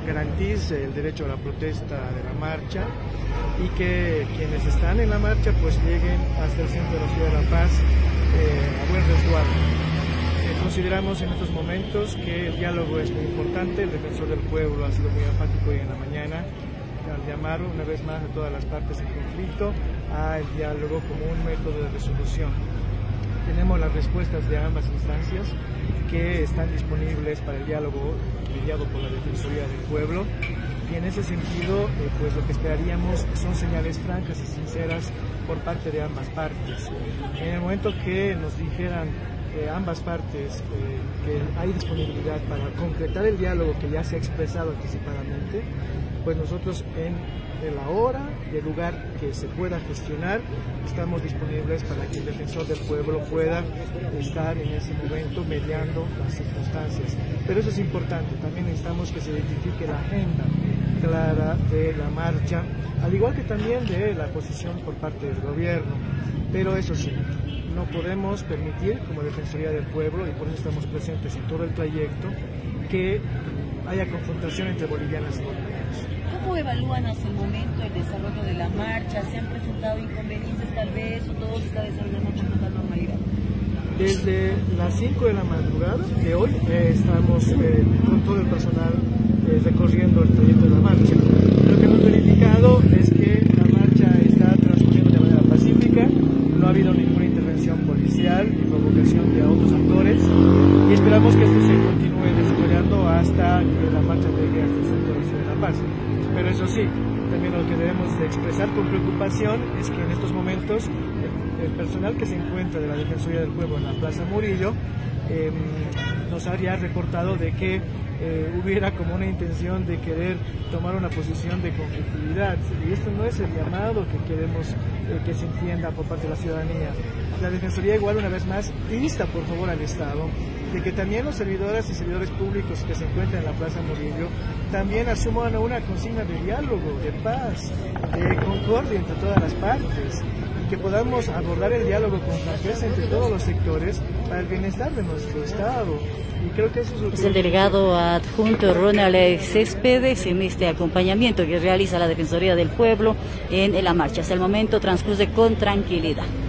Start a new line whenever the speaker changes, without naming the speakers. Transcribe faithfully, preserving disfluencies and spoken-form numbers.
garantice el derecho a la protesta de la marcha y que quienes están en la marcha pues lleguen hasta el centro de la ciudad de La Paz eh, a buen resguardo. Eh, consideramos en estos momentos que el diálogo es muy importante. El defensor del pueblo ha sido muy enfático hoy en la mañana al llamar una vez más a todas las partes en conflicto al diálogo como un método de resolución. Tenemos las respuestas de ambas instancias que están disponibles para el diálogo mediado por la Defensoría del Pueblo, y en ese sentido eh, pues lo que esperaríamos son señales francas y sinceras por parte de ambas partes. En el momento que nos dijeran eh, ambas partes eh, que hay disponibilidad para concretar el diálogo que ya se ha expresado anticipadamente, pues nosotros en la hora y el lugar que se pueda gestionar estamos disponibles para que el defensor del pueblo pueda estar en ese momento mediando las circunstancias. Pero eso es importante, también necesitamos que se identifique la agenda clara de la marcha, al igual que también de la posición por parte del gobierno. Pero eso sí, no podemos permitir como Defensoría del Pueblo, y por eso estamos presentes en todo el trayecto, que haya confrontación entre bolivianas y bolivianos.
¿Cómo evalúan hasta el momento el desarrollo de la marcha? ¿Se han presentado inconvenientes tal vez o todo se está desarrollando con total normalidad?
Desde las cinco de la madrugada de hoy eh, estamos eh, con todo el personal eh, recorriendo el trayecto de la marcha. Lo que hemos verificado es que la marcha está transcurriendo de manera pacífica, no ha habido ninguna intervención policial ni provocación de otros actores, y esperamos que esto se continúe desarrollando hasta que la marcha llegue hasta el centro de la ciudad de La Paz. Pero eso sí, también lo que debemos de expresar con preocupación es que en estos momentos el, el personal que se encuentra de la Defensoría del Pueblo en la Plaza Murillo eh, nos habría reportado de que eh, hubiera como una intención de querer tomar una posición de conflictividad, y esto no es el llamado que queremos eh, que se entienda por parte de la ciudadanía. La Defensoría igual una vez más insta por favor al Estado de que también los servidoras y servidores públicos que se encuentran en la Plaza Murillo también asuman una consigna de diálogo, de paz, de concordia entre todas las partes, y que podamos abordar el diálogo con franqueza entre todos los sectores para el bienestar de nuestro Estado. Y creo que eso es lo que...
Es el delegado adjunto Ronald Céspedes en este acompañamiento que realiza la Defensoría del Pueblo en la marcha. Hasta el momento transcurre con tranquilidad.